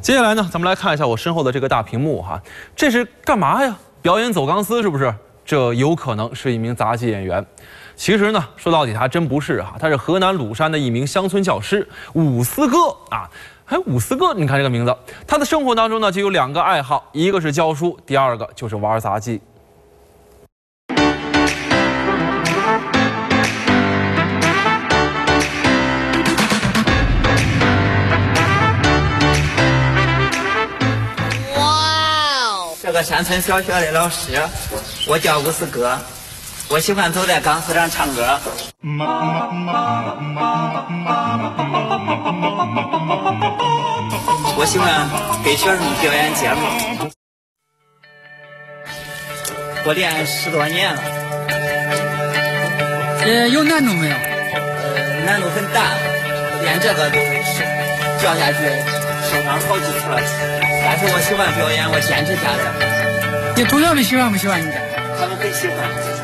接下来呢，咱们来看一下我身后的这个大屏幕哈，这是干嘛呀？表演走钢丝是不是？这有可能是一名杂技演员。其实呢，说到底他还真不是哈，他是河南鲁山的一名乡村教师伍思哥啊。还伍思哥，你看这个名字，他的生活当中呢就有2个爱好，一个是教书，第2个就是玩杂技。 这个山村小学的老师，我叫伍思哥，我喜欢走在钢丝上唱歌。我喜欢给学生表演节目。我练10多年了。 有难度没有？ 难度很大，练这个都掉下去受伤好几次了。 但是我喜欢表演，我坚持下来。 你同学们喜欢不喜欢你这？ 他们很喜欢。